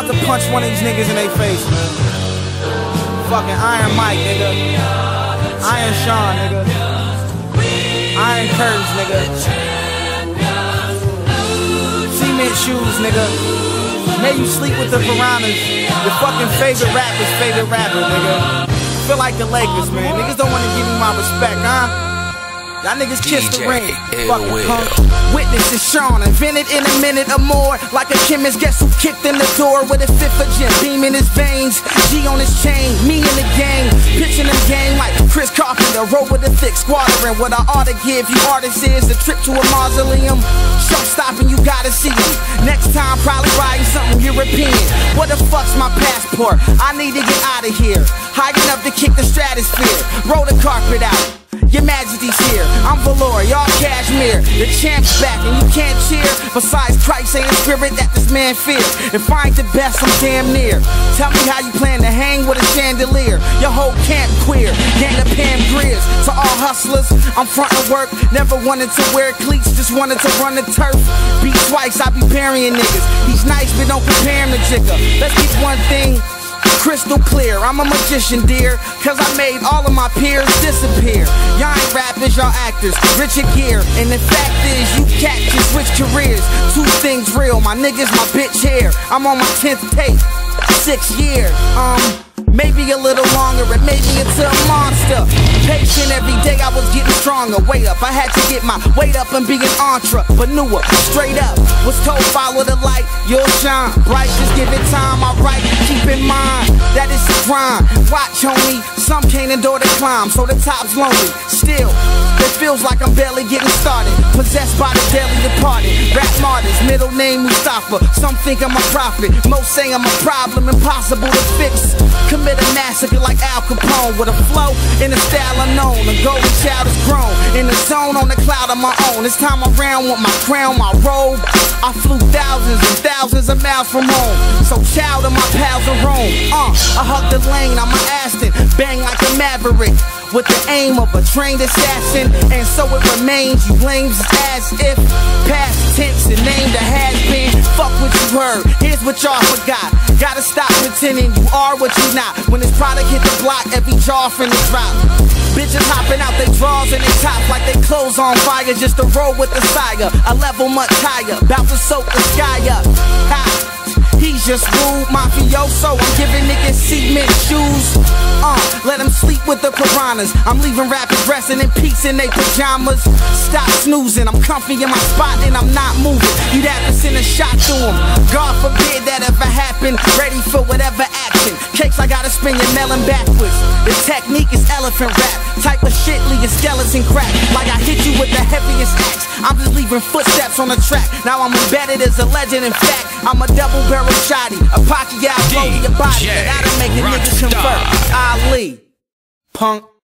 about to punch one of these niggas in their face, man. Fucking Iron Mike, nigga. Iron Sean, nigga. Iron Curves, nigga. Cement shoes, nigga. May you sleep with the piranhas. Your fucking favorite rapper, nigga. Feel like the Lakers, man. Niggas don't wanna give me my respect, huh? Y'all niggas kiss the ring, fucking punk. Witness is Fashawn, invented in a minute or more. Like a chemist, guess who kicked in the door with a fifth of gin? Beam in his veins, G on his chain, me in the gang. Pitching the game like Chris Carpenter, roll with a thick squadron. What I oughta give you artists is a trip to a mausoleum. Showstopping, you gotta see him. Next time, probably riding something European. What the fuck's my passport? I need to get out of here. High enough to kick the stratosphere. Roll the carpet out. Your majesty's here, I'm velour, y'all cashmere. The champ's back and you can't cheer. Besides Christ ain't a spirit that this man fears. If I ain't the best, I'm damn near. Tell me how you plan to hang with a chandelier. Your whole camp queer, gang of Pam Griers. To all hustlers, I'm front of work. Never wanted to wear cleats, just wanted to run the turf. Beat twice, I be burying niggas. He's nice, but don't compare him to Jigga. Let's keep one thing crystal clear, I'm a magician, dear. Cause I made all of my peers disappear. Y'all ain't rappers, y'all actors, Richard Gere. And the fact is, you cats just switch careers. Two things real, my niggas, my bitch hair. I'm on my 10th tape, 6 years. Maybe a little longer, and maybe it's a monster. Patient every day, I was getting stronger. Way up, I had to get my weight up and be an entrepreneur. Straight up, was told follow the light, you'll shine bright. Just give it time, alright. Keep in mind that it's a grind. Watch, homie, some can't endure the climb, so the top's lonely. Still, it feels like I'm barely getting started. Possessed by the daily departed. Rap martyrs, middle name Mustafa. Some think I'm a prophet, most say I'm a problem, impossible to fix. Commit a massacre like Al Capone with a flow in a style unknown. A golden child is grown in the zone on the cloud of my own. This time around with my crown, my robe. I flew thousands and thousands of miles from home. So child of my pals in Rome. I hug the lane, I'm an Aston, bang like a maverick. With the aim of a trained assassin, and so it remains. You lames as if past tense and named a has-been. Fuck what you heard, here's what y'all forgot. Gotta stop pretending you are what you not. When this product hit the block, every jaw finna drop. Bitches hopping out they drawers and they tops like they clothes on fire just to roll with the sire. A level much higher, bout to soak the sky up. Ha. He's just rude, mafioso. I'm giving niggas cement shoes. Let them sleep with the piranhas. I'm leaving rappers resting in peace in they pajamas. Stop snoozing, I'm comfy in my spot and I'm not moving. You'd have to send a shot to him. God forbid that ever happen. Ready for whatever action. Cakes, I gotta spin your melon backwards. The technique is elephant rap. Type of shit, leave your skeleton crack. Like I hit you with the heaviest axe. I'm just leaving footsteps on the track. Now I'm embedded as a legend. In fact, I'm a double barrel shotty. A Pacquiao blow your body. That'll make a nigga convert. Ali, punk.